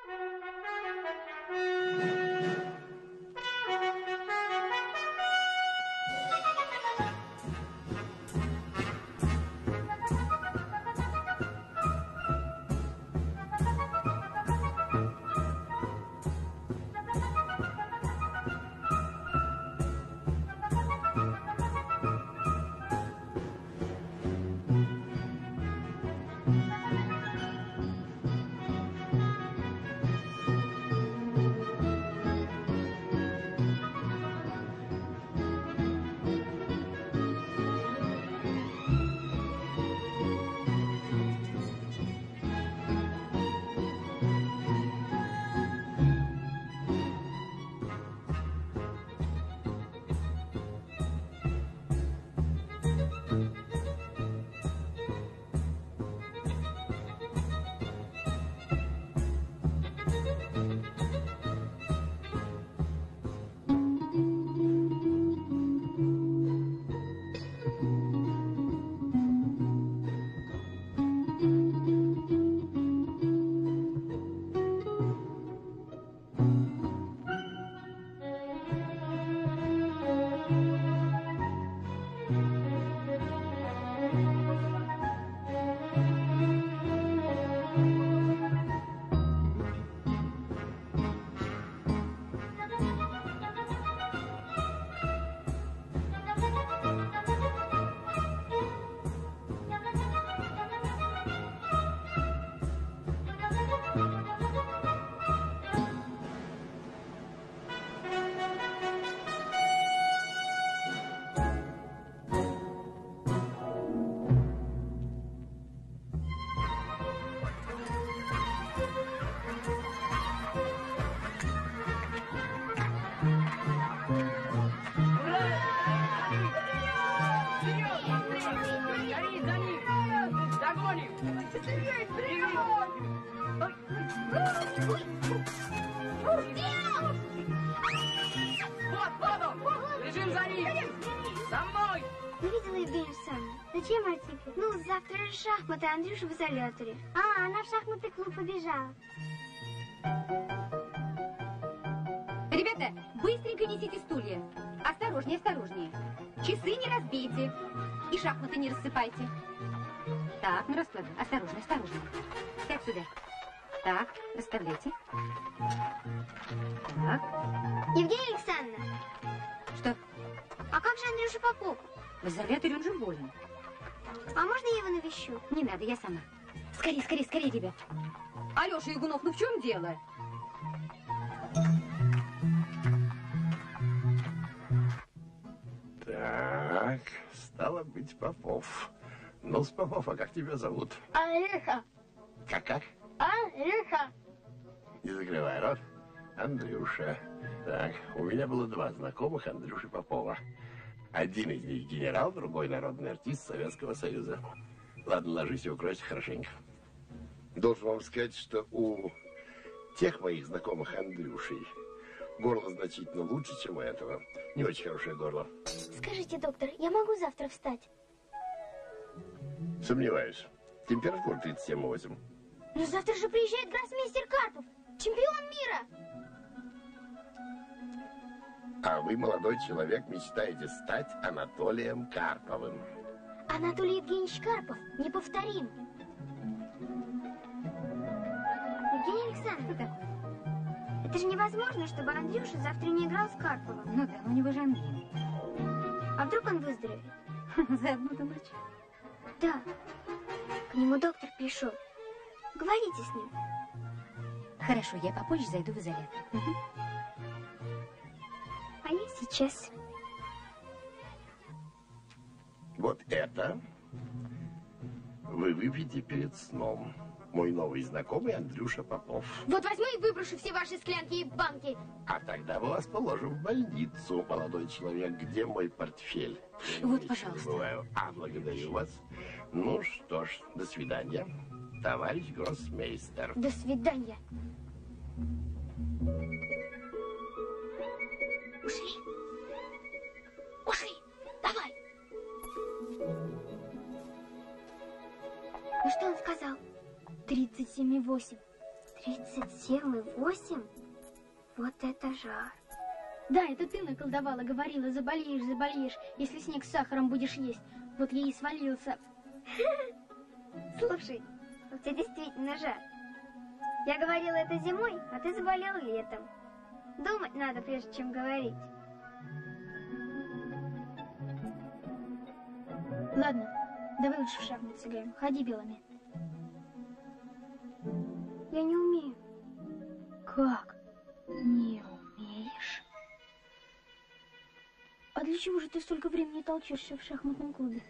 Шахматы, Андрюша в изоляторе. А, она в шахматный клуб побежала. Ребята, быстренько несите стулья. Осторожнее, осторожнее. Часы не разбейте. И шахматы не рассыпайте. Так, на расклад. Осторожно, осторожно. Так, сюда. Так, расставляйте. Так. Евгения Александровна. Что? А как же Андрюша Попов? В изоляторе, он же болен. А можно я его навещу? Не надо, я сама. Скорее, скорее, скорее, ребят. Алеша Ягунов, ну в чем дело? Так, стало быть, Попов. Ну, с Попов, а как тебя зовут? Алеша. Как? Алеша. Не закрывай рот. Андрюша. Так, у меня было два знакомых Андрюши Попова. Один из них генерал, другой народный артист Советского Союза. Ладно, ложись и укройся хорошенько. Должен вам сказать, что у тех моих знакомых Андрюшей горло значительно лучше, чем у этого. Не очень хорошее горло. Скажите, доктор, я могу завтра встать? Сомневаюсь. Температура 37,8. Но завтра же приезжает гроссмейстер Карпов, чемпион мира. А вы, молодой человек, мечтаете стать Анатолием Карповым. Анатолий Евгеньевич Карпов неповторим. Евгений Александрович, это же невозможно, чтобы Андрюша завтра не играл с Карповым. Ну да, но у него же ангина. А вдруг он выздоровеет? За одну-то ночь. Да. К нему доктор пришел. Говорите с ним. Хорошо, я попозже зайду в изолятор. А я сейчас. Вот это вы выпьете перед сном. Мой новый знакомый Андрюша Попов. Вот возьму и выброшу все ваши склянки и банки. А тогда мы вас положим в больницу, молодой человек. Где мой портфель? Вот, пожалуйста. Бываю. Благодарю вас. Ну что ж, до свидания, товарищ гроссмейстер. До свидания. Ушли. Ушли. Давай. Ну что он сказал? 37,8. 37,8? Вот это жар. Да, это ты наколдовала, говорила, заболеешь, заболеешь, если снег с сахаром будешь есть. Вот я и свалился. Слушай, у тебя действительно жар. Я говорила это зимой, а ты заболел летом. Думать надо, прежде чем говорить. Ладно, давай лучше в шахматы сыграем. Ходи белыми. Я не умею. Как? Не умеешь? А для чего же ты столько времени толчешься в шахматном клубе?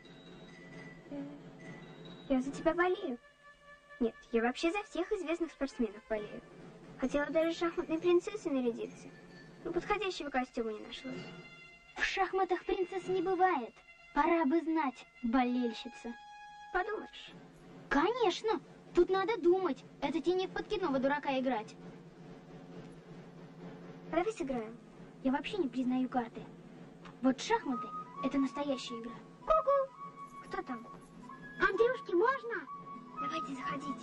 Я за тебя болею. Нет, я вообще за всех известных спортсменов болею. Хотела даже шахматной принцессой нарядиться. Но подходящего костюма не нашлось. В шахматах принцесс не бывает. Пора бы знать, болельщица. Подумаешь. Конечно, тут надо думать. Это тебе не в подкидного дурака играть. А давай сыграем. Я вообще не признаю карты. Вот шахматы – это настоящая игра. Ку-ку! Кто там? Андрюшки, можно? Давайте, заходите.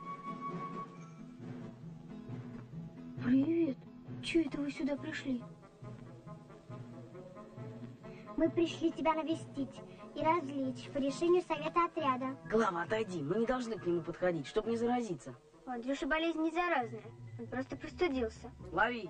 Привет. Чего это вы сюда пришли? Мы пришли тебя навестить и развлечь по решению совета отряда. Глава, отойди. Мы не должны к нему подходить, чтобы не заразиться. У Андрюши болезнь не заразная. Он просто простудился. Лови.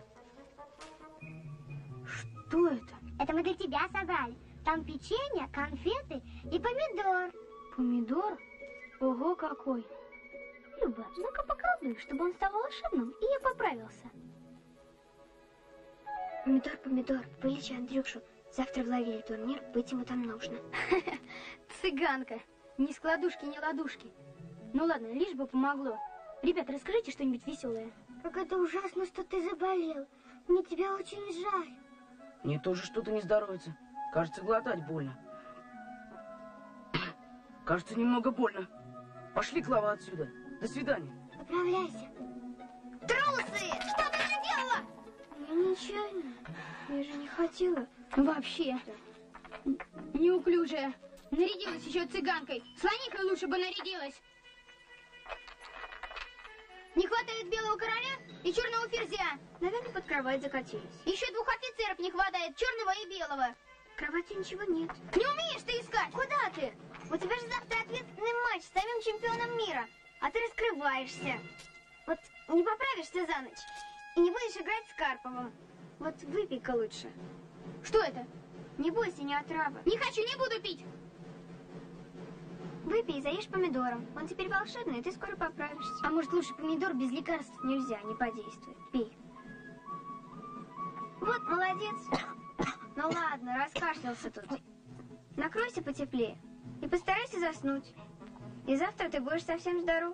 Что это? Это мы для тебя собрали. Там печенье, конфеты и помидор. Помидор? Ого, какой! Люба, ну-ка поколдуй, чтобы он стал волшебным, и я поправился. Помидор, помидор, вылечи Андрюшу. Завтра в лагере турнир, быть ему там нужно. Цыганка. Ни складушки, ни ладушки. Ну ладно, лишь бы помогло. Ребята, расскажите что-нибудь веселое. Как это ужасно, что ты заболел. Мне тебя очень жаль. Мне тоже что-то не здоровится. Кажется, глотать больно. Кажется, немного больно. Пошли, Клава, отсюда. До свидания. Поправляйся. Трусы! Что ты наделала? Я нечаянно. Я же не хотела. Вообще. Неуклюжая. Нарядилась еще цыганкой. Слоникой лучше бы нарядилась. Не хватает белого короля и черного ферзя. Наверное, под кровать закатились. Еще 2 офицеров не хватает, черного и белого. В кровати ничего нет. Не умеешь ты искать. Куда ты? У тебя же завтра ответственный матч с самим чемпионом мира. А ты раскрываешься. Вот не поправишься за ночь и не будешь играть с Карповым. Вот выпей-ка лучше. Что это? Не бойся, не отрава. Не хочу, не буду пить. Выпей и заешь помидором. Он теперь волшебный, и ты скоро поправишься. А может, лучше помидор без лекарств? Нельзя, не подействует. Пей. Вот, молодец. Ну ладно, раскашлялся тут. Накройся потеплее и постарайся заснуть. И завтра ты будешь совсем здоров.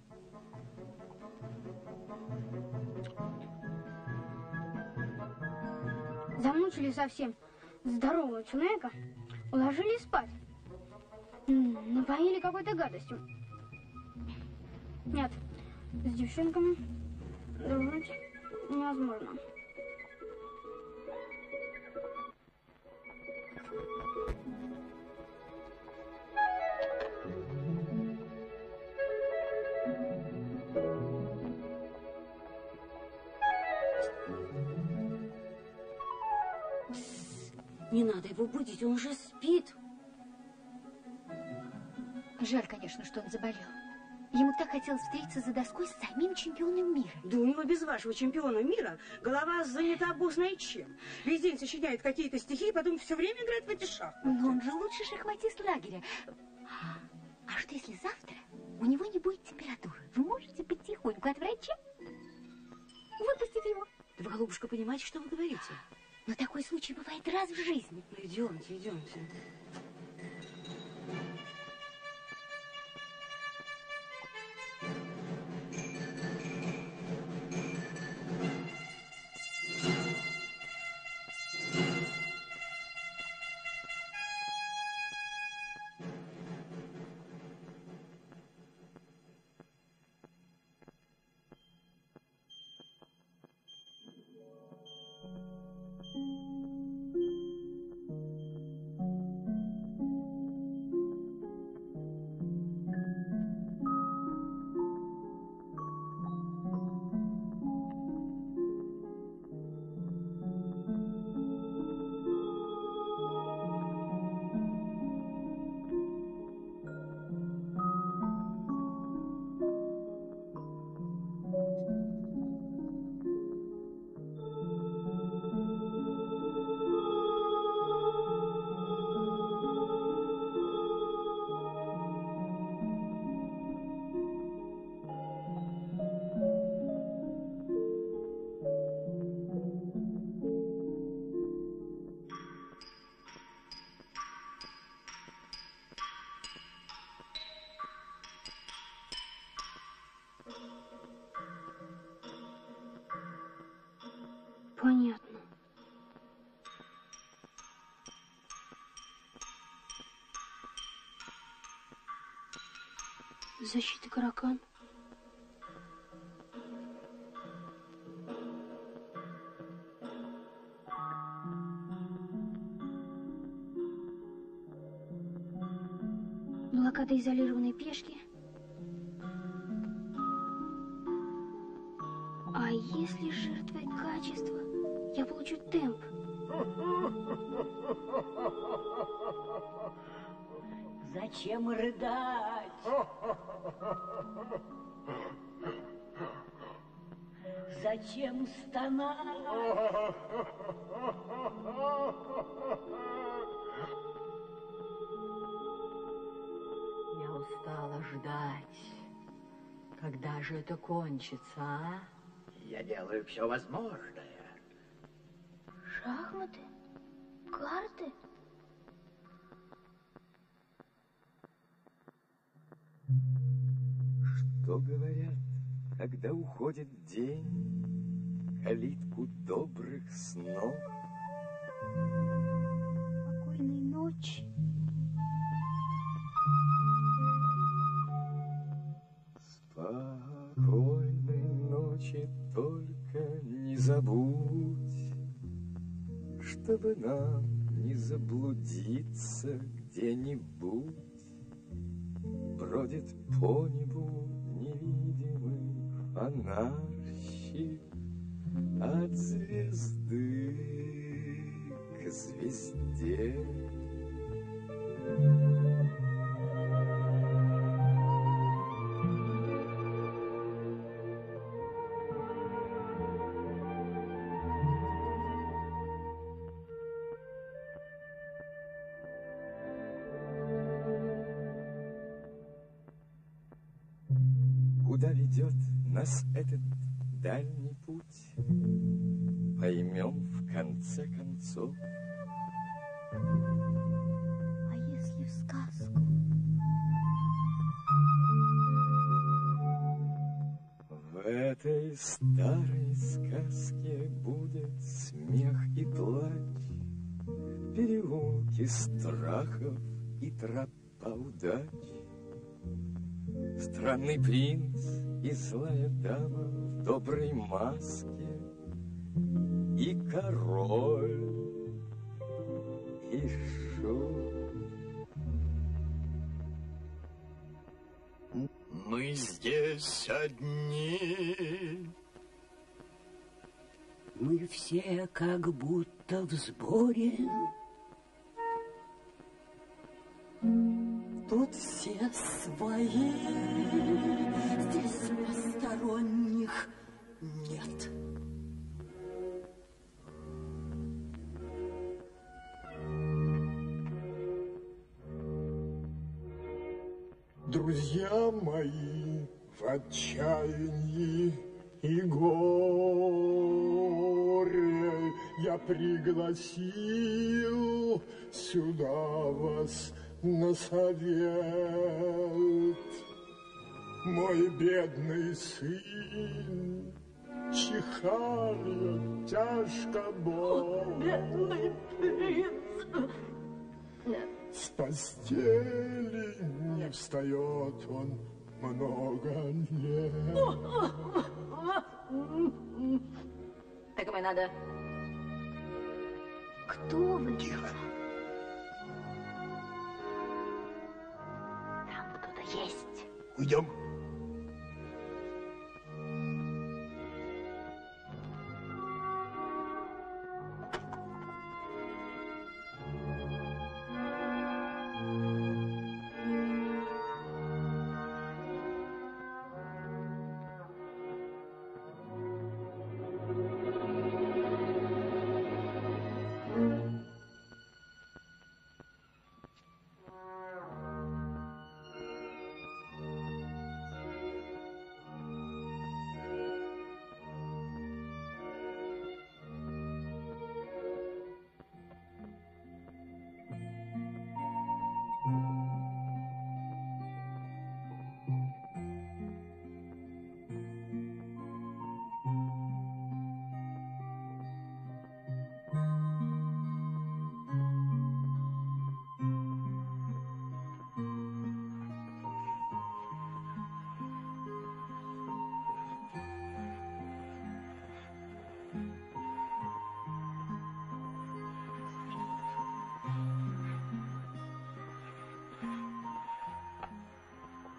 Замучили совсем здорового человека, уложили спать. Напоили какой-то гадостью. Нет, с девчонками дружить невозможно. Не надо его будить, он уже спит. Жаль, конечно, что он заболел. Ему так хотелось встретиться за доской с самим чемпионом мира. Да у него без вашего чемпиона мира голова занята бог знает чем. Весь день сочиняет какие-то стихи, и потом все время играет в эти шахматы. Но он же лучший шахматист лагеря. А что, если завтра у него не будет температуры? Вы можете потихоньку от врача выпустить его? Да вы, голубушка, понимаете, что вы говорите? Но такой случай бывает раз в жизни. Ну, идемте, идемте. Понятно. Защита каракан. Блокада изолированной пешки. А если жертвой качества, я получу темп. Зачем рыдать? Зачем стонать? Я устала ждать. Когда же это кончится, а? Я делаю все возможное. Шахматы? Карты? Что говорят, когда уходит день, калитку добрых снов? Спокойной ночи. Спокойной ночи, только не забудь, чтобы нам не заблудиться где-нибудь. Бродит по небу невидимый фонарщик от звезды к звезде. Куда ведет нас этот дальний путь, поймем в конце концов. А если в сказку? В этой старой сказке будет смех и плач, переулки страхов и тропа удач. Странный принц и злая дама в доброй маске, и король, и шут. Мы здесь одни. Мы все как будто в сборе. Тут все свои, здесь посторонних нет. Друзья мои в отчаянии и горе я пригласил сюда вас на совет. Мой бедный сын чихает тяжко боль. Бедный принц. С постели не встает он много лет. Так ему и надо. Кто вы? Тихо. Там кто-то есть. Уйдем.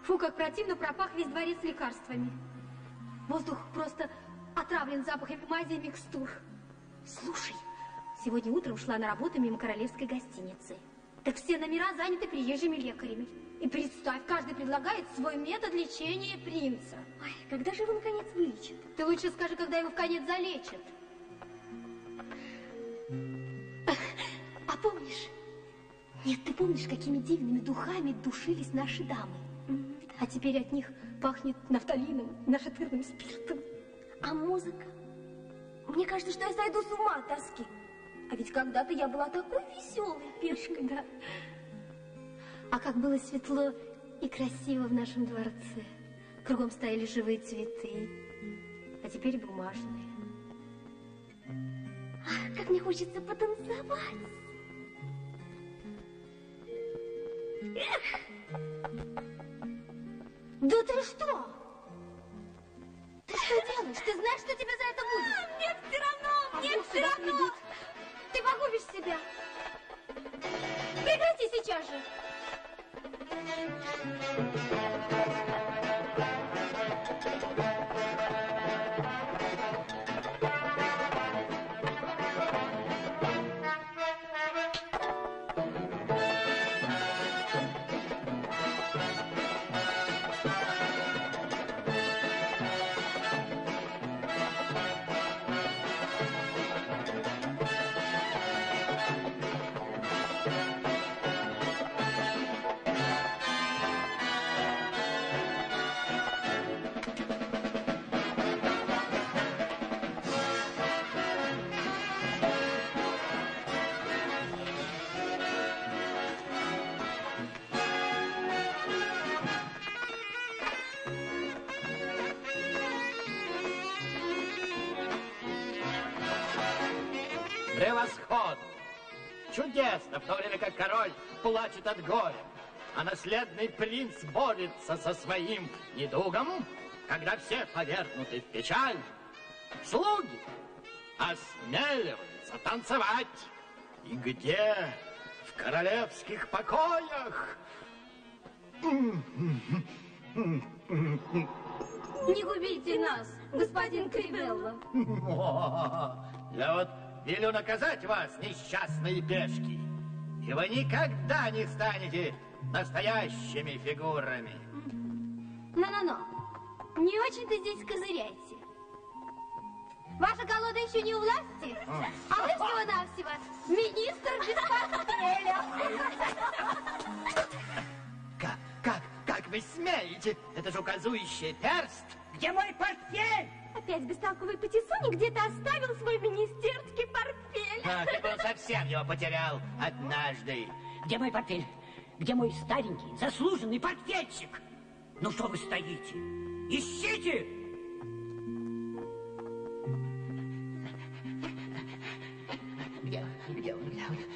Фу, как противно пропах весь дворец лекарствами. Воздух просто отравлен запахами мази и микстур. Слушай, сегодня утром шла на работу мимо королевской гостиницы. Так все номера заняты приезжими лекарями. И представь, каждый предлагает свой метод лечения принца. Ой, когда же его наконец вылечат? Ты лучше скажи, когда его в конец залечат. А помнишь? Нет, ты помнишь, какими дивными духами душились наши дамы? А теперь от них пахнет нафталином, нашатырным спиртом. А музыка? Мне кажется, что я сойду с ума от тоски. А ведь когда-то я была такой веселой пешкой, да. А как было светло и красиво в нашем дворце. Кругом стояли живые цветы, а теперь бумажные. Ах, как мне хочется потанцевать. Эх! Да ты что? Ты что делаешь? Ты знаешь, что тебе за это будет? Нет, все равно, нет, все равно. Ты погубишь себя. Прекрати сейчас же. Превосходно! Чудесно, в то время как король плачет от горя, а наследный принц борется со своим недугом, когда все повергнуты в печаль, слуги осмеливаются танцевать. И где? В королевских покоях? Не губите нас, господин Кривелло. Я вот велю наказать вас, несчастные пешки, и вы никогда не станете настоящими фигурами. Но-но-но, не очень-то здесь козыряйте. Ваша колода еще не у власти, а вы всего-навсего министр без портфеля. Как вы смеете? Это же указующий перст. Где мой портфель? Опять бестолковый патиссоник где-то оставил свой министерский портфель. Ты был совсем его потерял однажды. Где мой портфель? Где мой старенький, заслуженный портфельчик? Ну что вы стоите? Ищите! Где он?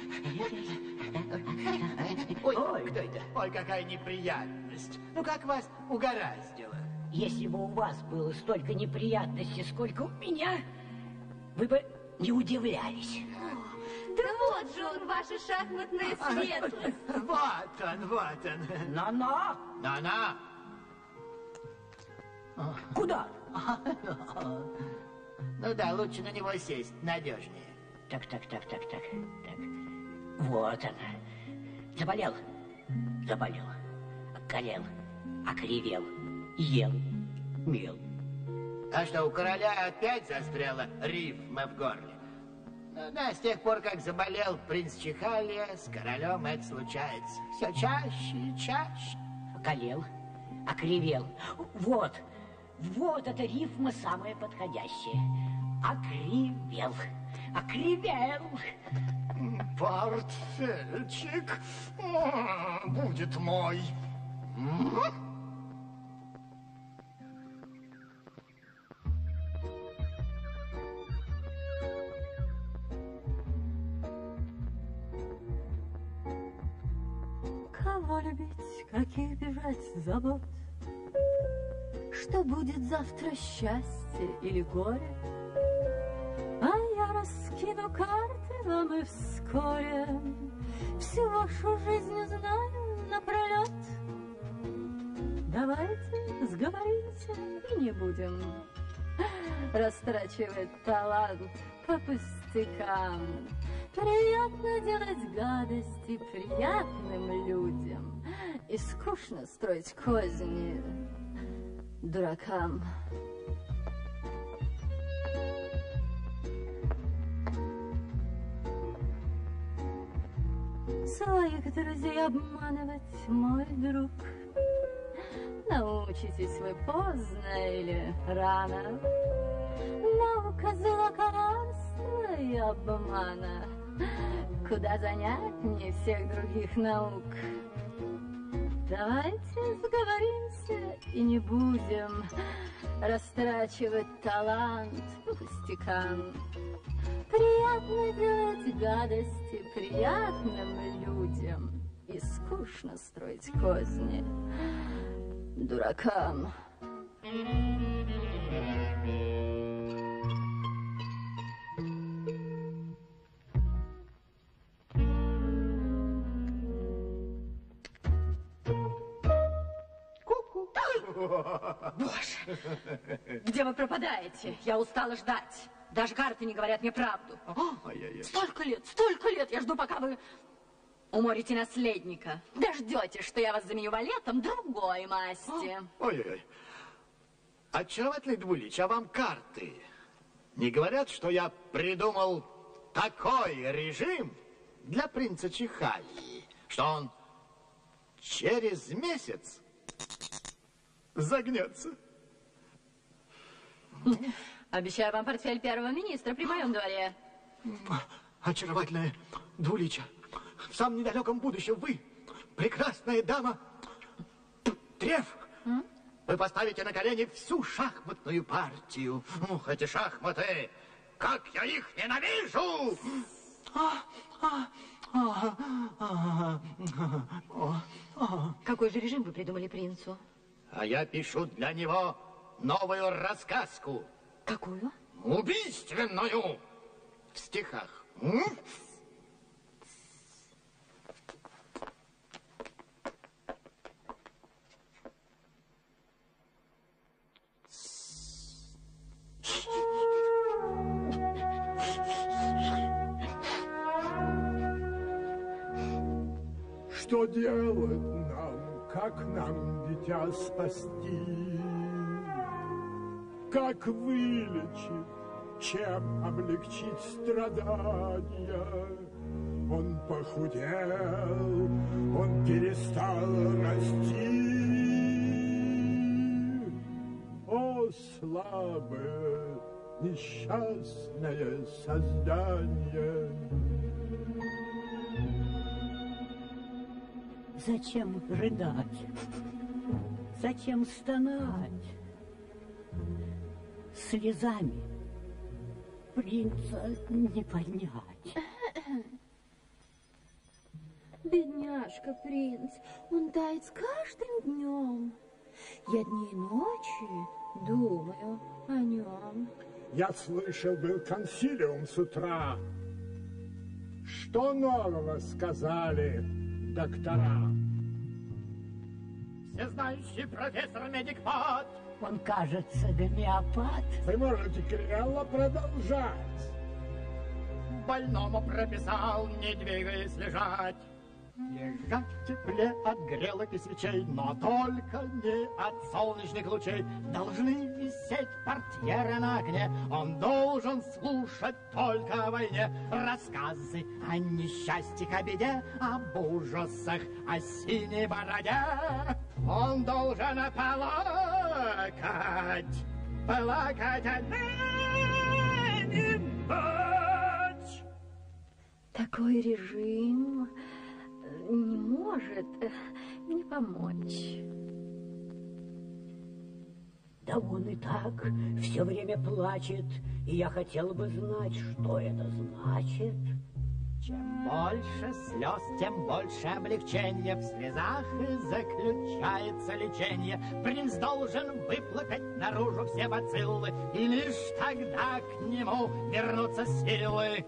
Ой, кто это? Ой, какая неприятность. Ну, как вас угораздило? Если бы у вас было столько неприятностей, сколько у меня, вы бы не удивлялись. Да вот же он, ваша шахматная светлость. Вот он. На-на! На-на. Куда? Ну да, лучше на него сесть, надежнее. Так. Вот она. Заболел, околел, окривел, ел, мел. А что, у короля опять застряла рифма в горле? Ну да, с тех пор, как заболел принц Чихалия, с королем это случается. Все чаще и чаще. Околел, окривел. Вот эта рифма самая подходящая. Окривел. Портфельчик будет мой. Кого любить, каких бежать забот? Что будет завтра, счастье или горе? А я раскину карты вам и вскоре всю вашу жизнь узнаю напролет. Давайте сговоримся и не будем растрачивать талант по пустякам. Приятно делать гадости приятным людям и скучно строить козни дуракам. Своих друзей обманывать, мой друг. Научитесь вы поздно или рано. Наука зла, коварства и обмана куда занятнее всех других наук. Давайте сговоримся и не будем растрачивать талант по пустякам. Приятно делать гадости приятным людям и скучно строить козни дуракам. Боже, где вы пропадаете? Я устала ждать. Даже карты не говорят мне правду. Столько лет я жду, пока вы уморите наследника. Дождетесь, что я вас заменю валетом другой масти. Ой-ой-ой. Очаровательный Двулич, а вам карты не говорят, что я придумал такой режим для принца Чихалии, что он через месяц загнется? Обещаю вам портфель первого министра при моем дворе. Очаровательная Двулича, в самом недалеком будущем вы, прекрасная дама Треф, вы поставите на колени всю шахматную партию. Ух, эти шахматы, как я их ненавижу! Какой же режим вы придумали принцу? А я пишу для него новую рассказку. Какую? Убийственную. В стихах. Что делать нам, как нам дитя спасти? Как вылечить, чем облегчить страдания? Он похудел, он перестал расти. О, слабое, несчастное создание! Зачем рыдать? Зачем стонать? Слезами принца не поднять. Бедняжка принц, он тает с каждым днем. Я дни и ночи думаю о нем. Я слышал, был консилиум с утра. Что нового сказали доктора? Всезнающий профессор Медикпад. Он, кажется, гомеопат. Вы можете, Криэлла, продолжать. Больному прописал, не двигаясь, лежать. Лежать в тепле от грелок и свечей, но только не от солнечных лучей. Должны висеть портьеры на окне, он должен слушать только о войне. Рассказы о несчастьях, о беде, об ужасах, о синей бороде. Он должен плакать, плакать где-нибудь. Такой режим не может не помочь. Да он и так все время плачет, и я хотела бы знать, что это значит. Чем больше слез, тем больше облегчения. В слезах и заключается лечение. Принц должен выплакать наружу все бациллы, и лишь тогда к нему вернутся силы.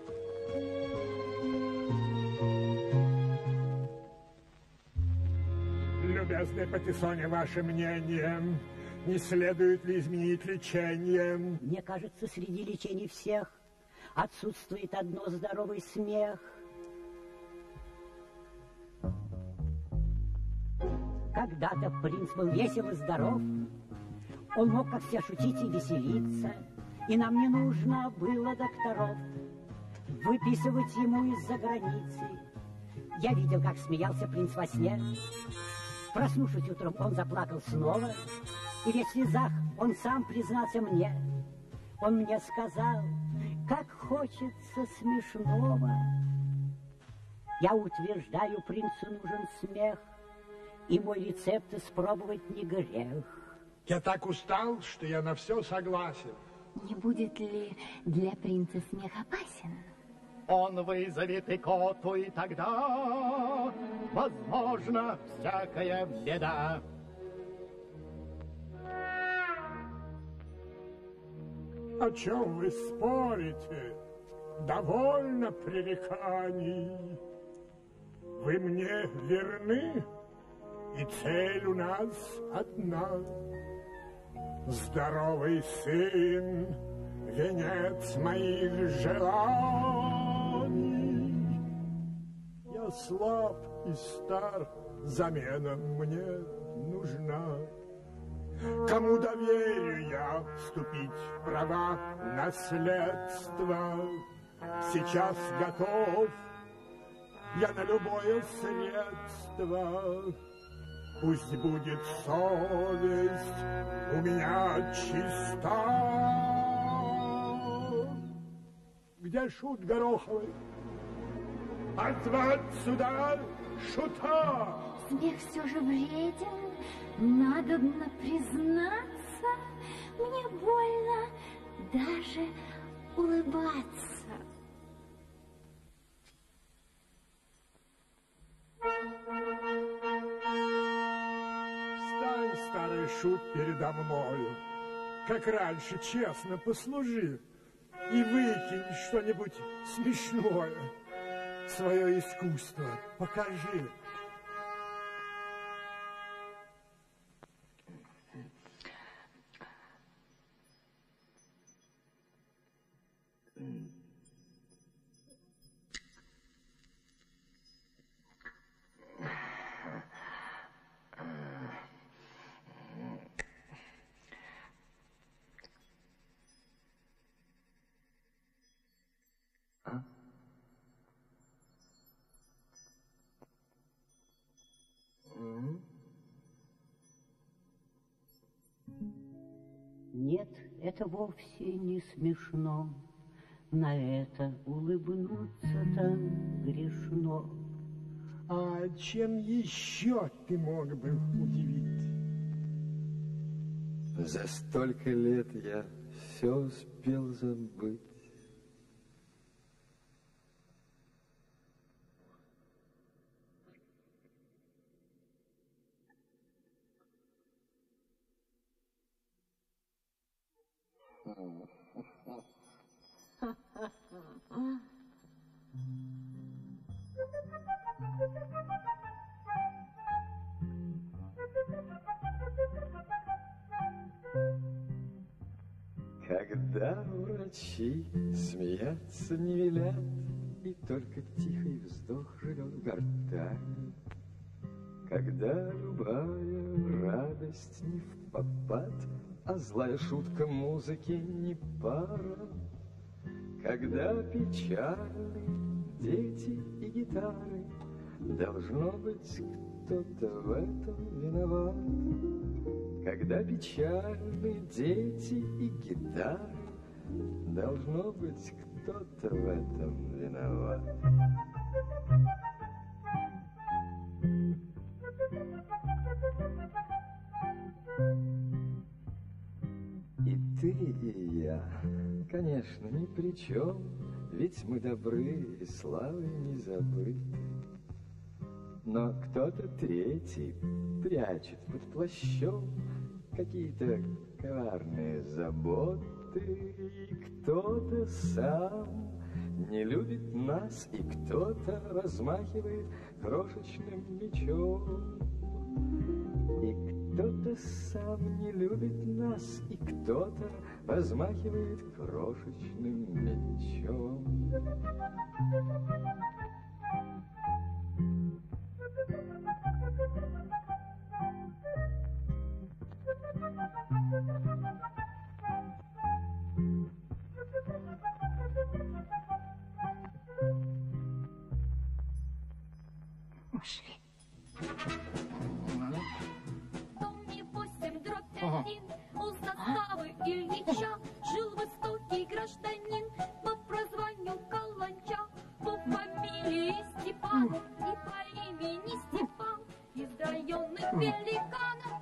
Любя любезный Патисоне, ваше мнение? Не следует ли изменить лечение? Мне кажется, среди лечений всех отсутствует одно здоровый смех. Когда-то принц был весел и здоров. Он мог, как все, шутить и веселиться. И нам не нужно было докторов выписывать ему из-за границы. Я видел, как смеялся принц во сне. Проснувшись утром, он заплакал снова. И весь в слезах он сам признался мне. Он мне сказал, как хочется смешного. Я утверждаю, принцу нужен смех, и мой рецепт испробовать не грех. Я так устал, что я на все согласен. Не будет ли для принца смех опасен? Он вызовет икоту, и тогда возможно всякая беда. О чем вы спорите? Довольно пререканий. Вы мне верны, и цель у нас одна. Здоровый сын, венец моих желаний. Я слаб и стар, замена мне нужна. Кому доверю я вступить в права наследства? Сейчас готов я на любое средство. Пусть будет совесть у меня чиста. Где шут Гороховый? Позвать сюда шута! Смех все же вреден, надобно признаться, мне больно даже улыбаться. Встань, старый шут, передо мною, как раньше честно послужи, и выкинь что-нибудь смешное. Свое искусство покажи. Нет, это вовсе не смешно, на это улыбнуться-то грешно. А чем еще ты мог бы удивить? За столько лет я все успел забыть. Когда врачи смеяться не велят, и только тихий вздох живет в гортани, когда любая радость не впопад, а злая шутка музыки не пара, когда печальны дети и гитары, должно быть, кто-то в этом виноват. Когда печальны дети и гитары, должно быть, кто-то в этом виноват. И ты, и я, конечно, ни при чем, ведь мы добры и славы не забыты. Но кто-то третий прячет под плащом какие-то коварные заботы, и кто-то сам не любит нас, и кто-то размахивает крошечным мечом. кто-то сам не любит нас, и кто-то размахивает крошечным мячом. Пошли. Дом не 8/1, у заставы Ильича жил высокий гражданин по прозванию Каланча, по фамилии Степанов и по имени Степан, из районных великанов.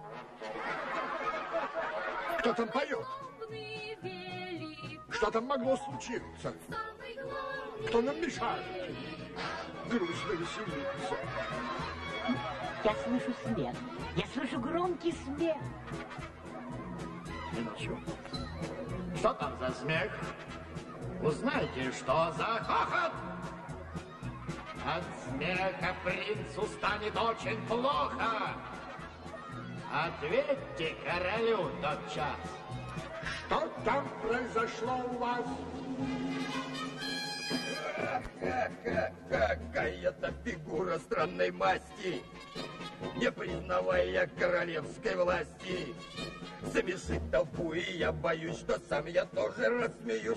Кто там поет? Что там могло случиться? Кто нам мешает? Грустно веселиться. Я слышу смех. Я слышу громкий смех. Минуточку. Что там за смех? Узнайте, что за хохот? От смеха принцу станет очень плохо. Ответьте королю тотчас. Что там произошло у вас? Какая-то фигура странной масти, не признавая королевской власти, смешит толпу, и я боюсь, что сам я тоже рассмеюсь,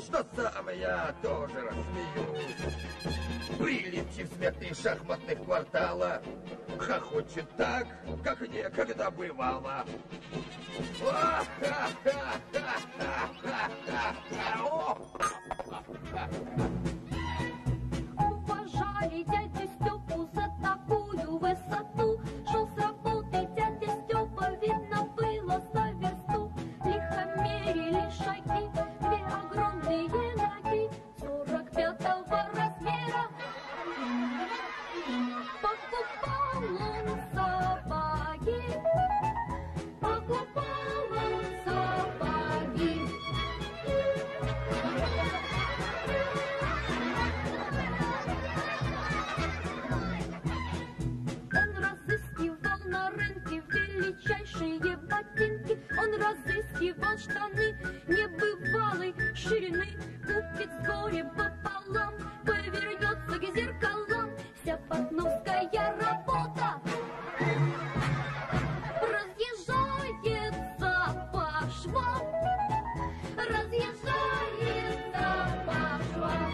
Прилипчив смертный шахматных квартала, хохочет так, как некогда бывало. Уважали дядю Степу за такую высоту. Шел с работы дядя Степа, видно было за версту. Лихо мерили шаги, две огромные ноги 45-го размера. Покупал он сапоги, покупал он сапоги. Он разыскивал на рынке величайшие ботинки. Он разыскивал штаны небывалой ширины. Купит с горем пополам, повернется к зеркалам. Вся портновская работа разъезжается по швам. Разъезжается по швам.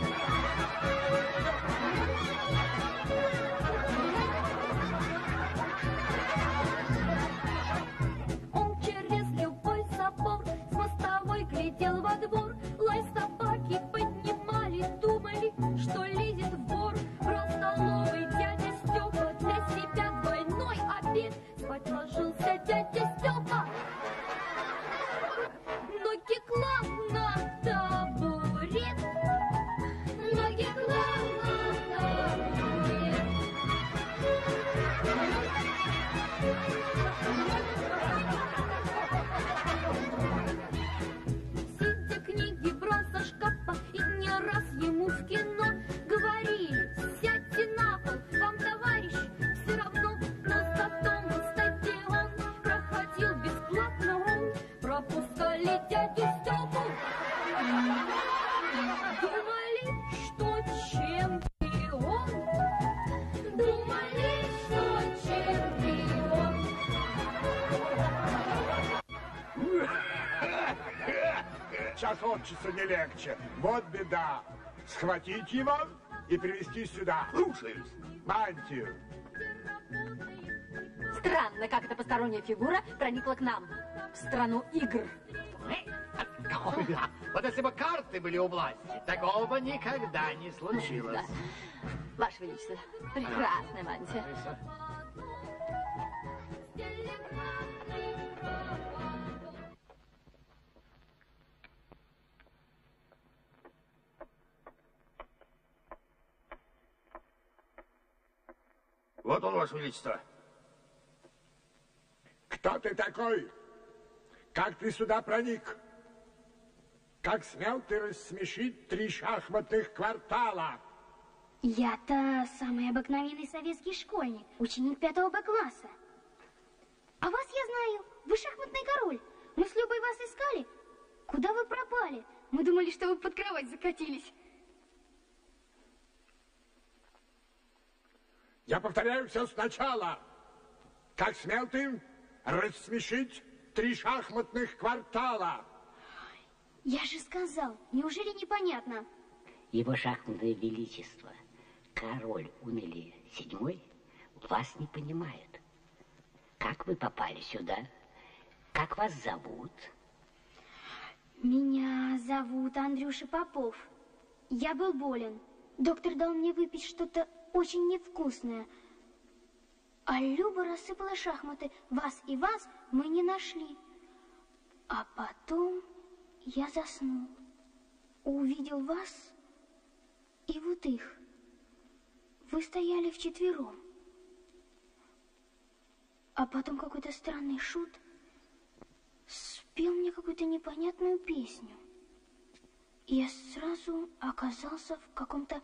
Он через любой забор с мостовой глядел во двор. Лай собаки поднимали, думали, что лезет вор. Брал столовый дядя Степа для себя двойной обед. Спать ложился дядя Степа, ноги клал на табурет, ноги клал на табурет. Сидя книги брал со шкафа, и не раз ему в кино говорили: сядьте на пол, вам, товарищ, все равно. Но зато на стадион проходил бесплатно он. Пропускали дядю Степу, думали, что чемпион. Думали, что чемпион. Час от часу не легче. Вот беда. Схватить его и привести сюда. Слушаюсь. Мантию. Странно, как эта посторонняя фигура проникла к нам, в страну игр. Вот если бы карты были у власти, такого бы никогда не случилось. Да. Ваше Величество, прекрасная мантия. Вот он, Ваше Величество. Кто ты такой? Как ты сюда проник? Как смел ты рассмешить 3 шахматных квартала? Я-то самый обыкновенный советский школьник, ученик 5 Б класса. А вас я знаю. вы шахматный король. Мы с Любой вас искали. Куда вы пропали? Мы думали, что вы под кровать закатились. Я повторяю все сначала. Как смел ты рассмешить 3 шахматных квартала? Я же сказал, неужели непонятно? Его шахматное величество, король Унели VII, вас не понимает. Как вы попали сюда? Как вас зовут? Меня зовут Андрюша Попов. Я был болен. Доктор дал мне выпить что-то очень невкусное. А Люба рассыпала шахматы. Вас и вас мы не нашли. А потом я заснул. Увидел вас и вот их. Вы стояли вчетвером. А потом какой-то странный шут спел мне какую-то непонятную песню. И я сразу оказался в каком-то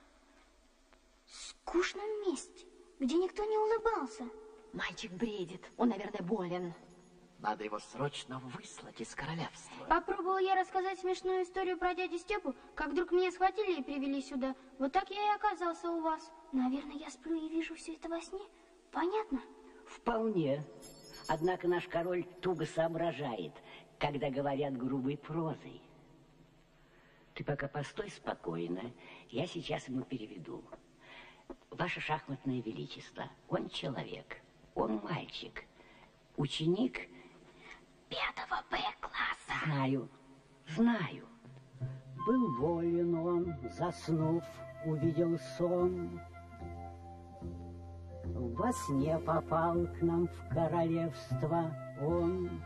скучном месте, где никто не улыбался. Мальчик бредит. Он, наверное, болен. Надо его срочно выслать из королевства. Попробовала я рассказать смешную историю про дядю Степу, как вдруг меня схватили и привели сюда. Вот так я и оказался у вас. Наверное, я сплю и вижу все это во сне. Понятно? Вполне. Однако наш король туго соображает, когда говорят грубой прозой. Ты пока постой спокойно, я сейчас ему переведу. Ваше шахматное величество, он человек, он мальчик, ученик 5 Б-класса. Знаю. Был болен он, заснув, увидел сон. Во сне попал к нам в королевство он.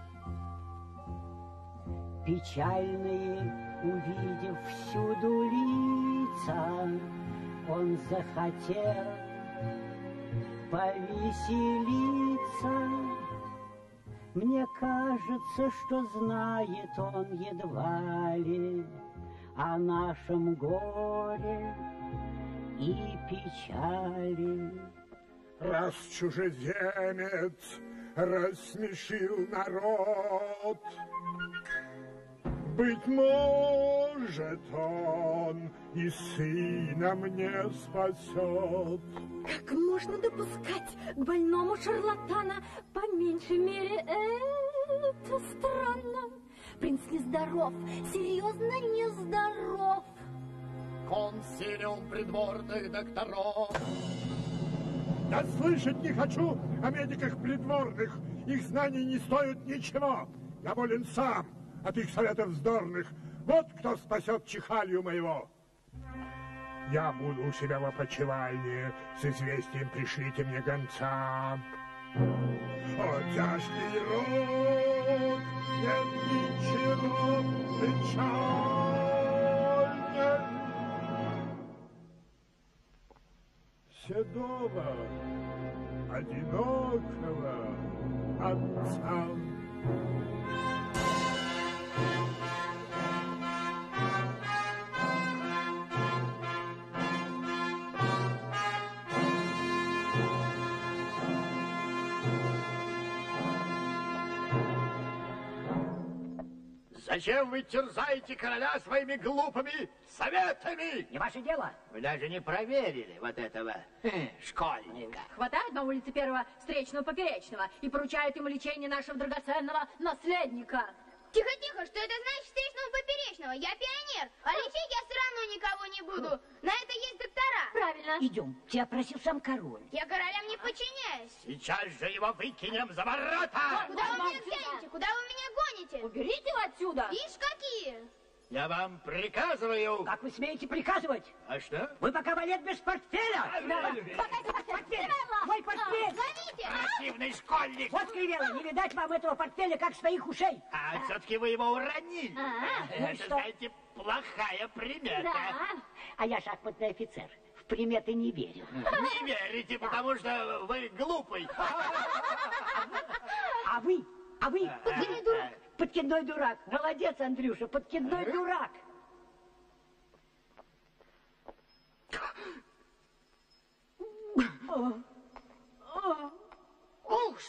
Печальные, увидев всюду лица, он захотел повеселиться. Мне кажется, что знает он едва ли о нашем горе и печали. Раз чужеземец рассмешил народ, быть может, он и сына мне спасет. Как можно допускать к больному шарлатана? По меньшей мере, это странно. Принц нездоров, серьезно нездоров. Консилиум придворных докторов. Я слышать не хочу о медиках придворных. Их знания не стоят ничего. Я болен сам от их советов вздорных. Вот кто спасет чихалью моего. Я буду у себя в опочивальне. С известием пришлите мне гонца. О, тяжкий рок, нет ничего печальнее седого, одинокого отца. Зачем вы терзаете короля своими глупыми советами? Не ваше дело. Вы даже не проверили вот этого школьника. Хватает на улице первого встречного поперечного и поручает ему лечение нашего драгоценного наследника. Тихо-тихо, что это значит встречного поперечного? Я пионер, а лечить я все равно никого не буду. На это есть доктора. Правильно. Идем, тебя просил сам король. Я королям не подчиняюсь. Сейчас же его выкинем за ворота! Куда вы меня тянете? Куда вы меня гоните? Уберите его отсюда. Ишь какие! Я вам приказываю. Как вы смеете приказывать? А что? Вы пока валет без портфеля. Портфель! Мой портфель! Зовите! Противный школьник! Вот скривела, не видать вам этого портфеля, как своих ушей. А все-таки вы его уронили. Ну и Это, что? знаете, плохая примета. А я шахматный офицер. В приметы не верю. Не верите, потому что вы глупый. А вы? Подкидной дурак. Подкидной дурак. Молодец, Андрюша, подкидной дурак.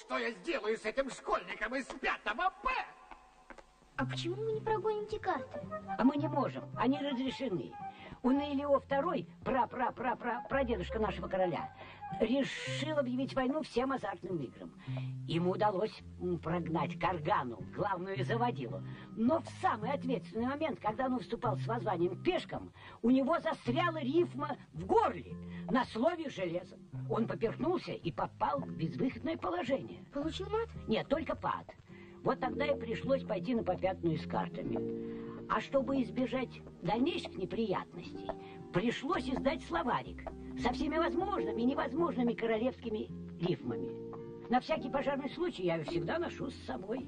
что я сделаю с этим школьником из 5 Б? А почему мы не прогоним те карты? А мы не можем, они разрешены. Унылио II, прадедушка нашего короля, решил объявить войну всем азартным играм. Ему удалось прогнать Каргану, главную заводилу. Но в самый ответственный момент, когда он выступал с воззванием пешкам, у него застряла рифма в горле на слове «железо». Он поперхнулся и попал в безвыходное положение. Получил мат? Нет, только пад. Вот тогда и пришлось пойти на попятную с картами. А чтобы избежать дальнейших неприятностей, пришлось издать словарик со всеми возможными и невозможными королевскими рифмами. На всякий пожарный случай я всегда ношу с собой.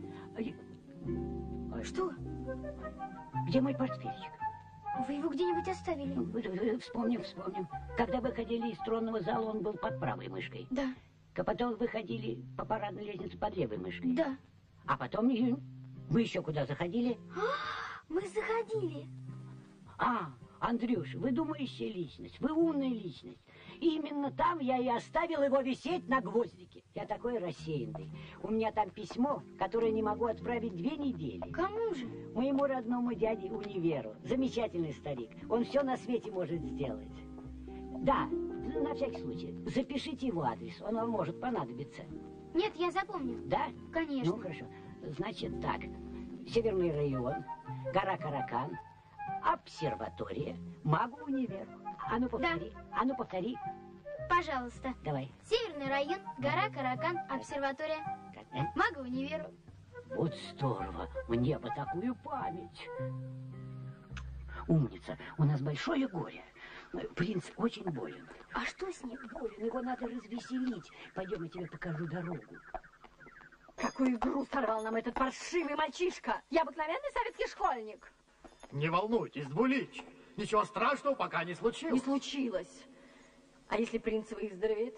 Что? Где мой портфельчик? Вы его где-нибудь оставили? Вспомним. Когда выходили из тронного зала, он был под правой мышкой. Да. А потом выходили по парадной лестнице под левой мышкой. Да. А потом мы еще куда заходили? Мы заходили. Андрюш, вы думающая личность, вы умная личность. И именно там я и оставил его висеть на гвоздике. Я такой рассеянный. У меня там письмо, которое не могу отправить 2 недели. Кому же? Моему родному дяде Универу. Замечательный старик. Он все на свете может сделать. Да, на всякий случай. Запишите его адрес, он вам может понадобиться. Нет, я запомню. Да? Конечно. Ну, хорошо. Значит так. Северный район, гора Каракан, обсерватория, Магу-Универ. А ну повтори. Да. А ну повтори. Пожалуйста. Давай. Северный район, гора Каракан, обсерватория, Магу-Универ. Вот здорово. Мне бы такую память. Умница. У нас большое горе. Принц очень болен. А что с ним? Болен. Его надо развеселить. Пойдем, я тебе покажу дорогу. Какую игру сорвал нам этот паршивый мальчишка. Я обыкновенный советский школьник. Не волнуйтесь, Двуличие. Ничего страшного пока не случилось. Не случилось. А если принц выздоровеет?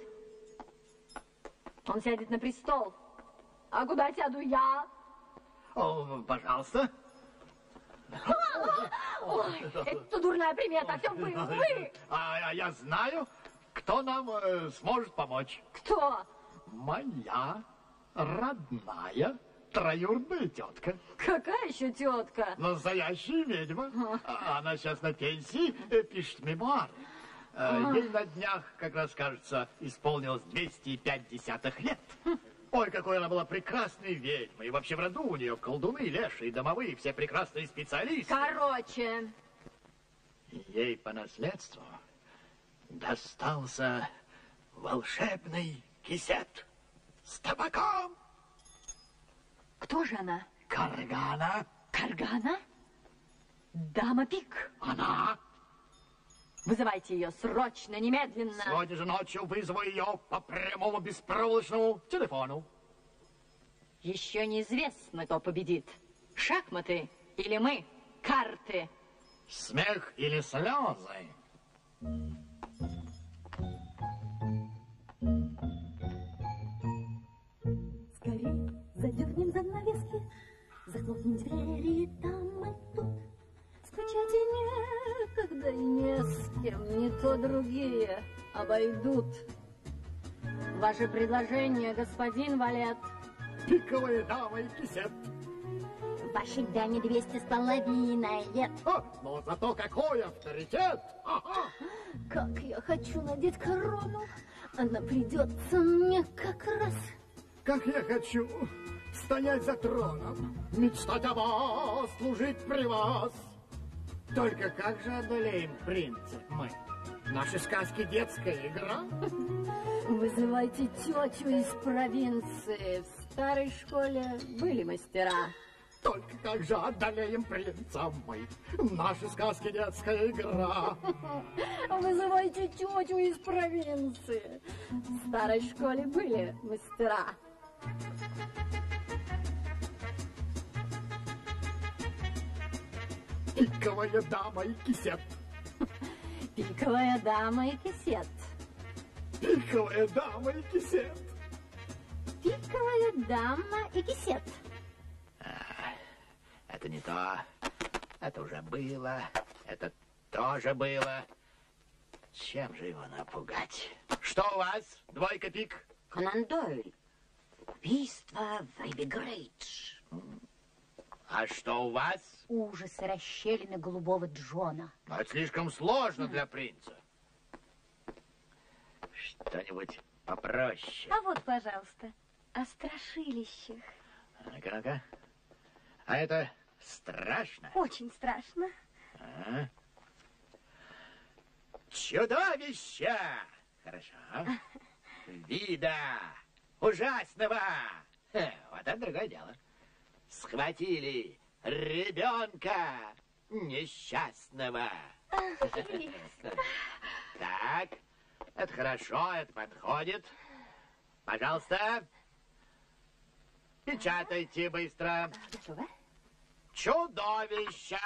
Он сядет на престол. А куда сяду я? О, пожалуйста. Ой, это дурная примета. Все вы. А я знаю, кто нам сможет помочь. Кто? Моя родная троюродная тетка. Какая еще тетка? Настоящая ведьма. Она сейчас на пенсии, пишет мемуары. Ей на днях, как раз, кажется, исполнилось 205 лет. Ой, какой она была прекрасной ведьмой. И вообще в роду у нее колдуны, лешие, домовые, все прекрасные специалисты. Короче. Ей по наследству достался волшебный кисет с табаком. Кто же она? Каргана. Каргана? Дама Пик. Она. Вызывайте ее срочно, немедленно. Сегодня же ночью вызову ее по прямому беспроволочному телефону. Еще неизвестно, кто победит. Шахматы или мы? Карты. Смех или слезы? Скорей задернем занавески, захлопнем двери, там и тут. Скучать и некогда, и не с кем, не то другие обойдут. Ваше предложение, господин Валет. Пиковая дама и кисет. Вашей даме 200,5 лет. Но зато какой авторитет! Ага. Как я хочу надеть корону. Она придется мне как раз. Как я хочу стоять за троном, мечтать о вас, служить при вас. Только как же одолеем принца мы? Наши сказки детская игра? Вызывайте тетю из провинции. В старой школе были мастера. Только как же одолеем принца мы? Наши сказки детская игра. Вызывайте тетю из провинции. В старой школе были мастера. Пиковая дама и кисет. Пиковая дама и кисет. Пиковая дама и кисет. Пиковая дама и кисет. Это не то. Это уже было. Это тоже было. Чем же его напугать? Что у вас? Двойка пик? Конан Дойль. Убийство в Рибби-Грейдж. А что у вас? Ужасы расщелины голубого Джона. Но это слишком сложно для принца. Что-нибудь попроще. А вот, пожалуйста, о страшилищах. Ну-ка, ну-ка. А это страшно? Очень страшно. А? Чудовище! Хорошо. Вида ужасного. Вот это другое дело. Схватили ребенка несчастного. Так, это хорошо, это подходит. Пожалуйста, печатайте быстро. Готово. Чудовище.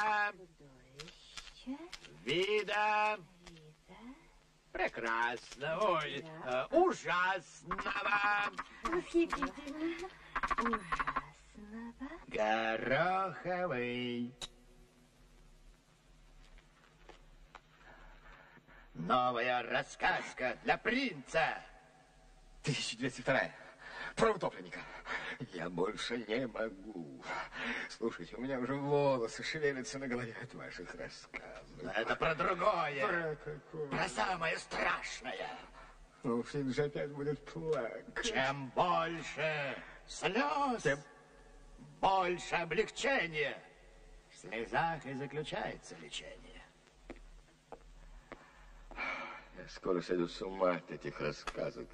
Вида. Прекрасно. Ой, ужасного. Восхитительно. Гороховый. Новая рассказка для принца. 1202. Про утопленника. Я больше не могу. Слушайте, у меня уже волосы шевелятся на голове от ваших рассказов. Это про другое. Про какое? Про самое страшное. Ну, Финн же опять будет плакать. Чем больше слез, тем больше облегчения. В слезах и заключается лечение. Я скоро сойду с ума от этих рассказок.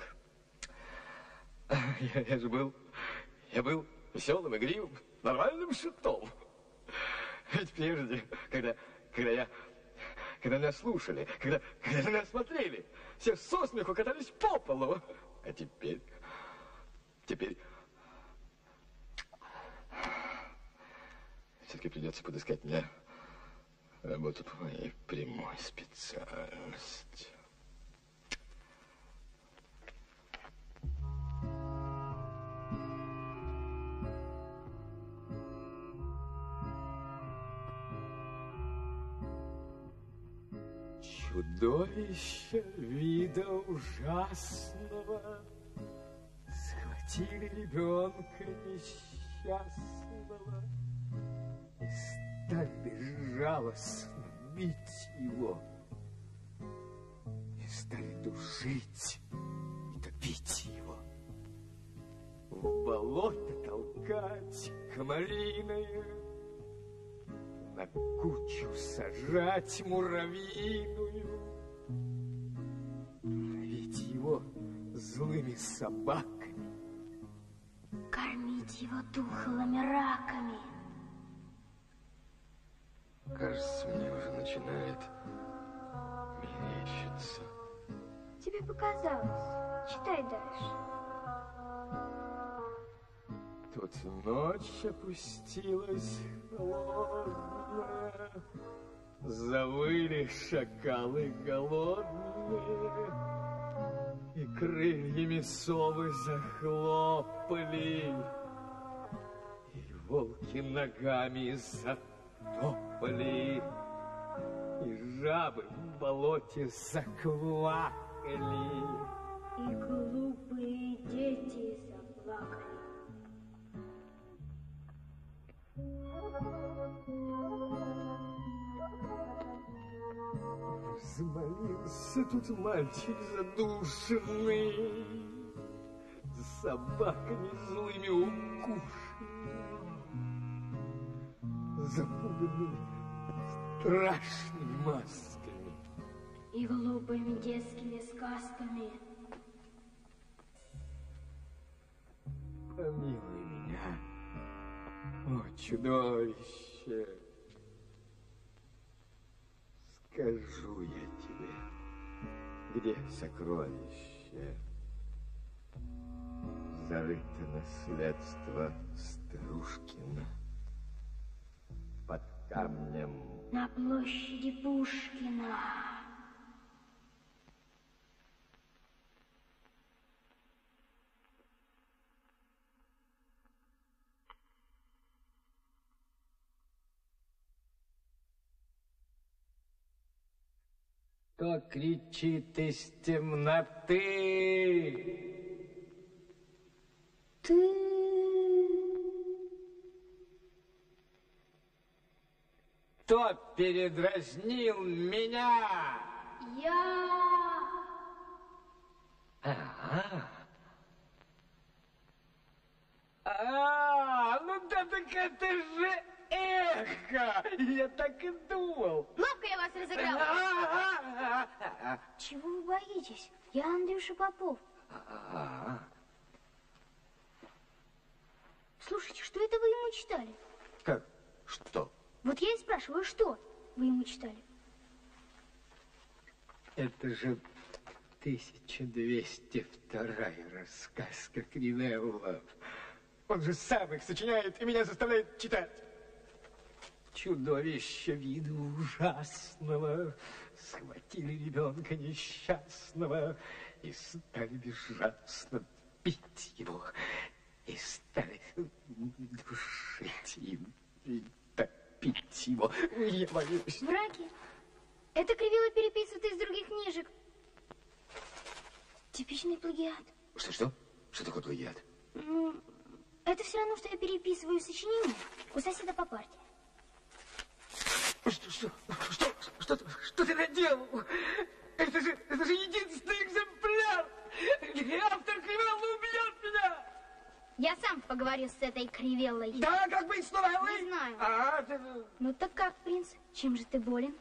Я был веселым, игривым, нормальным шутом. Ведь прежде, когда нас слушали, когда на нас смотрели, все со смеху катались по полу. А теперь все-таки придется подыскать мне работу по моей прямой специальности. Чудовище вида ужасного схватили ребенка несчастного и стали безжалостно бить его, и стали душить и топить его, в болото толкать комариное, на кучу сажать муравьиную, травить его злыми собаками, Кормить его тухлыми раками. Кажется, мне уже начинает мерещиться. Тебе показалось. Читай дальше. Тут ночь опустилась холодная, завыли шакалы голодные, и крыльями совы захлопали, и волки ногами затопали, и жабы в болоте заквакали, И глупые дети заплакали. Взмолился тут мальчик задушенный, собаками злыми укушенный, запуганный страшными масками И глупыми детскими сказками. Помилуй меня, о чудовище. Скажу я тебе, где сокровище? Зарыто наследство Старушкина под камнем. На площади Пушкина. Кто кричит из темноты? Кто передразнил меня? Ну да, так это же эхо! Я так и думал. Ловко я вас разыграла. Чего вы боитесь? Я Андрюша Попов. Слушайте, что это вы ему читали? Как? Что? Вот я и спрашиваю, что вы ему читали? Это же 1202-я рассказка Кривелла. Он же сам их сочиняет и меня заставляет читать. Чудовище вида ужасного схватили ребенка несчастного и стали безжалостно бить его, и стали душить им, и топить его. Я боюсь. Браки. Это Кривилла переписывает из других книжек. Типичный плагиат. Что? Что такое плагиат? Ну, это все равно, что я переписываю сочинение у соседа по парте. Что ты наделал? Это же единственный экземпляр! Автор Кривеллы убьет меня! Я сам поговорю с этой Кривеллой. Да, как быть с новеллой? Не знаю. Ты... Ну так как, принц? Чем же ты болен?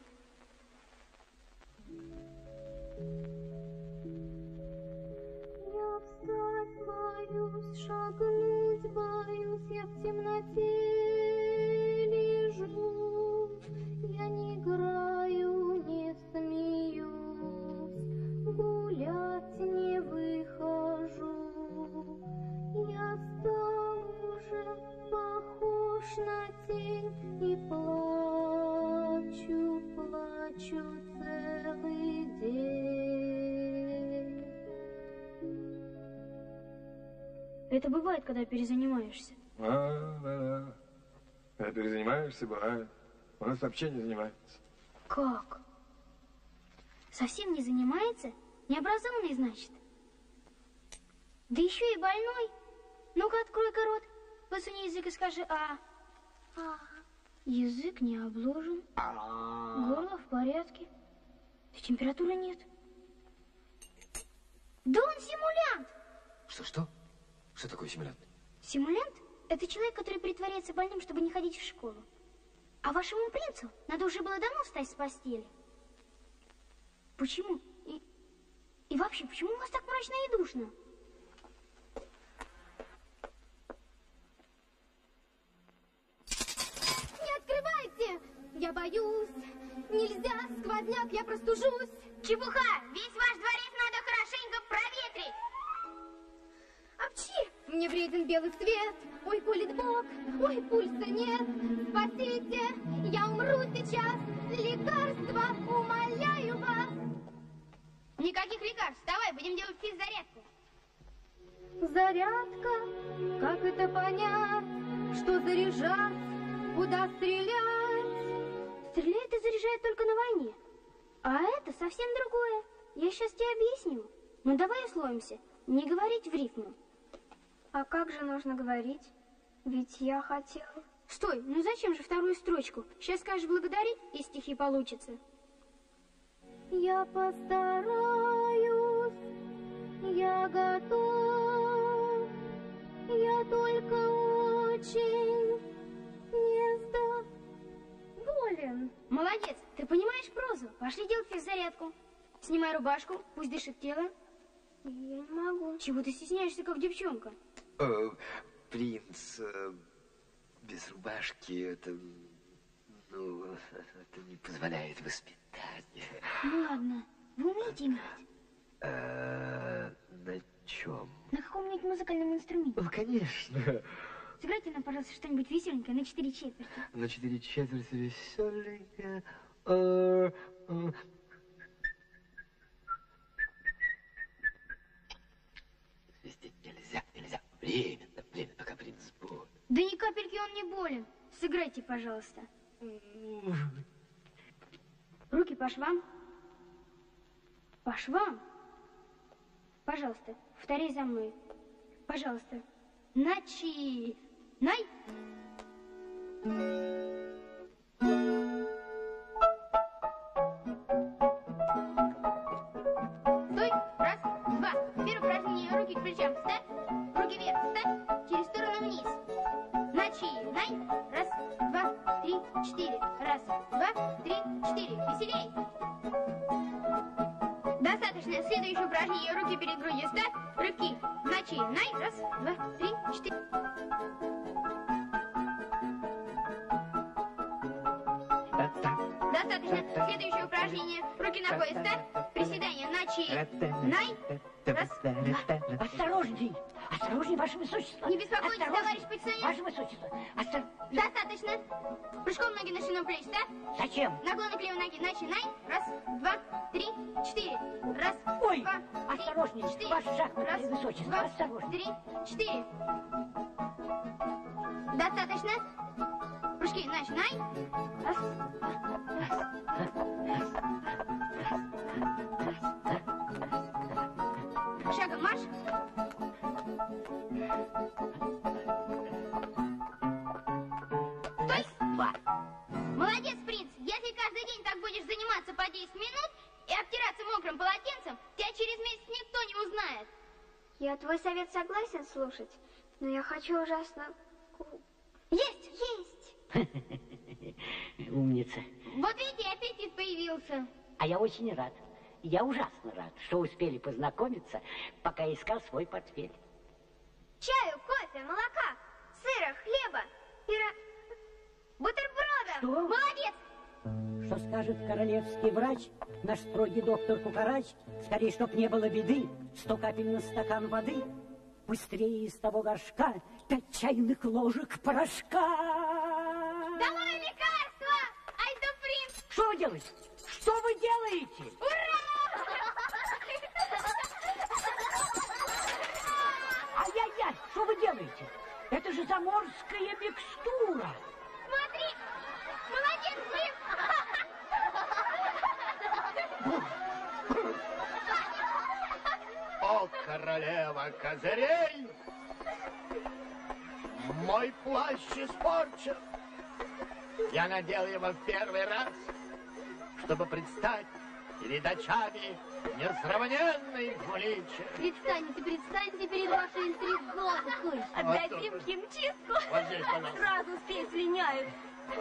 Я встать боюсь, шагнуть боюсь, я в темноте лежу. Я не играю, не смеюсь, гулять не выхожу. Я стал уже похож на тень и плачу целый день. Это бывает, когда перезанимаешься. Да. Когда перезанимаешься, бывает. У нас вообще не занимается. Как? Совсем не занимается? Необразованный, значит? Да еще и больной. Ну-ка, открой-ка рот, высуни язык и скажи «а». Язык не обложен, горло в порядке, и температуры нет. Да он симулянт! Что? Что такое симулянт? Симулянт – это человек, который притворяется больным, чтобы не ходить в школу. А вашему принцу надо уже было давно встать с постели. Почему? И вообще, почему у вас так мрачно и душно? Не открывайте! Я боюсь. Нельзя, сквозняк, я простужусь. Чепуха! Весь ваш дворец надо хорошенько проветрить. Апчи! Мне вреден белый цвет. Ой, колет бок. Ой, пульса нет. Спасите! Я умру сейчас. Лекарства, умоляю вас. Никаких лекарств. Давай, будем делать физзарядку. Зарядка? Как это понять? Что заряжать? Куда стрелять? Стреляет и заряжает только на войне. А это совсем другое. Я сейчас тебе объясню. Ну давай условимся. Не говорить в рифму. А как же нужно говорить? Ведь я хотела... Стой, ну зачем же вторую строчку? Сейчас скажешь благодарить, и стихи получится. Я постараюсь, я готов, я только очень недоволен. Молодец, ты понимаешь прозу. Пошли делать физзарядку. Снимай рубашку, пусть дышит тело. Я не могу. Чего ты стесняешься, как девчонка? Принц без рубашки, это не позволяет воспитание. Ну ладно, вы умеете играть? На чем? На каком-нибудь музыкальном инструменте? Ну, конечно. Сыграйте нам, пожалуйста, что-нибудь веселенькое на 4 четверти. На 4 четверти веселенькое. Свистеть нельзя. Время, пока принц болен. Да ни капельки он не болен. Сыграйте, пожалуйста. Руки по швам. По швам. Пожалуйста, повторяй за мной. Пожалуйста, Начинай. Стой. Раз, два. Первое упражнение. Руки к плечам. Ставь. Руки вверх. Ставь. Через сторону вниз. Начинай. Раз, два, три, четыре. Раз, два, три, четыре. Веселей. Достаточно. Следующее упражнение. Руки перед грудью. Ставь. Рывки. Начинай. Раз, два, три, четыре. Достаточно. Следующее упражнение. Руки на пояс. Ставь. Приседание. Начинай. Раз, два. Осторожней! Осторожней, Ваше Высочество! Не беспокойтесь, товарищ полицейский. Ваше Высочество! Достаточно. Прыжком ноги на ширину плеч. Ставь. Зачем? Наклон к левой ноге. Начинай. Раз, два, три, четыре. Раз, Ой, два, осторожней, три, четыре. Ваше шахматное Раз, Высочество, два, осторожней. три, четыре. Достаточно. Прыжки. Начинай. Раз. Шагом марш. Стой. Молодец, принц. Если каждый день так будешь заниматься по 10 минут и обтираться мокрым полотенцем, тебя через месяц никто не узнает. Я твой совет согласен слушать, но я хочу ужасно... Есть! Есть! Умница. Вот видите, аппетит появился. А я очень рад. Я ужасно рад, что успели познакомиться, пока искал свой портфель. Чаю, кофе, молока, сыра, хлеба, бутерброда. Что? Молодец! Что скажет королевский врач, наш строгий доктор Кукарач? Скорее, чтоб не было беды, 100 капель на стакан воды. Быстрее из того горшка 5 чайных ложек порошка. Домой лекарство! Ай да принц! Что вы делаете? Что вы делаете? Ура! Ай-яй-яй, что вы делаете? Это же заморская микстура. Смотри! Молодец, принц! О, королева козырей! Мой плащ испорчен. Я надел его в первый раз, чтобы предстать перед очами несравненной двуличия. Предстаньте перед вашей интриготкой. Отдайте им химчистку. Вот здесь, пожалуйста. Сразу спесь линяют.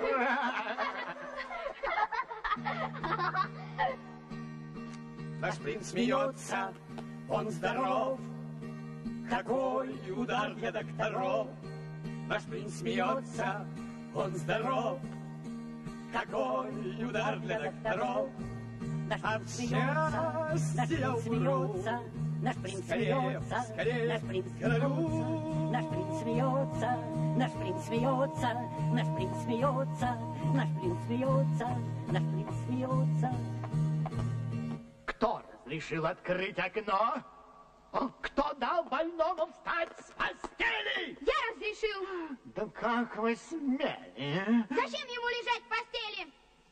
Наш принц смеется, он здоров. Какой удар для докторов. Наш принц смеется, он здоров. Какой удар для докторов. От счастья я умру. Наш принц Скорее, смеется, скорее наш принц к королю. наш принц смеется, наш принц смеется, наш принц смеется, наш принц смеется, наш принц смеется. Кто разрешил открыть окно? Кто дал больному встать с постели? Я разрешил. Да как вы смели? Зачем ему лежать в постели?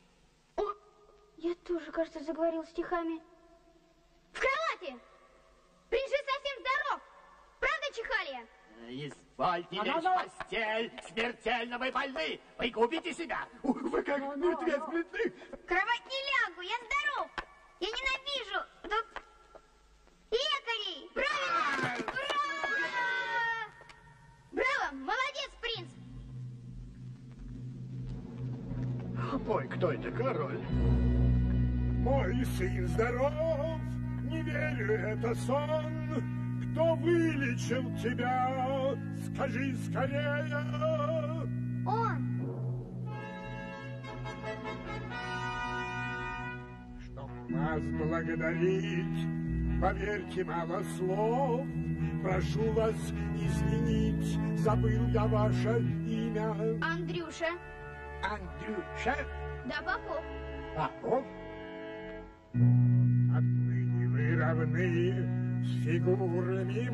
Я тоже, кажется, заговорил стихами. В кровати. Принц же совсем здоров. Правда, Чихалья? Извольте лечь в постель. Смертельно вы больны. Вы губите себя. Вы как мертвец бледны. В кровать не лягу, я здоров. Я ненавижу тут лекарей. Правильно? Ура! Браво, молодец, принц. Ой, кто это, король? Мой сын здоров, не верю, это сон. Кто вылечил тебя? Скажи скорее. Он. Чтоб вас благодарить, поверьте, мало слов. Прошу вас извинить, забыл я ваше имя. Андрюша. Андрюша? Да, Попов. Попов? Отныне вы равны с фигурами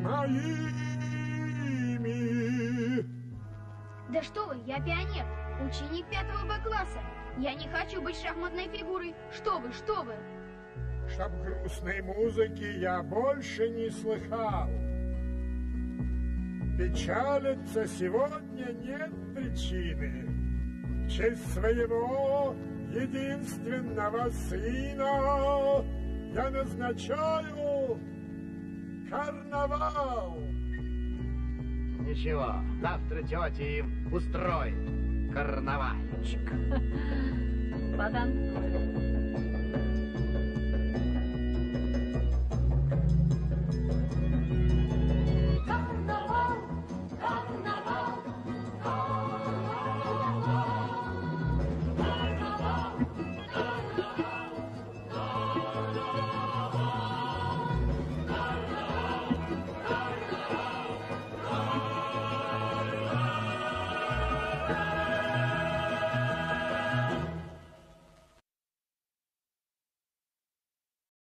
моими. Да что вы, я пионер, ученик 5 Б-класса. Я не хочу быть шахматной фигурой. Что вы, что вы? Чтоб грустной музыки я больше не слыхал. Печалиться сегодня нет причины. В честь своего единственного сына я назначаю карнавал. Ничего, завтра тетя им устроит карнавальчик. Потанцуем.